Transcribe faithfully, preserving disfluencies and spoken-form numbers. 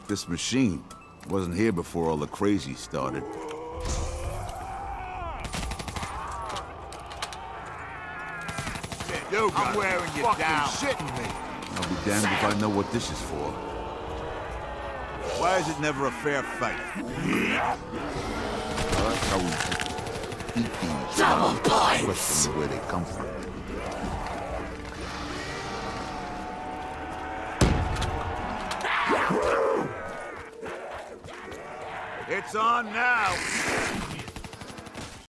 this machine. Wasn't here before all the crazy started. You I'm wearing you down. Shitting me. I'll be damned if I know what this is for. Why is it never a fair fight? Well, that's how we eat these. Double points! Question where they come from. It's on now.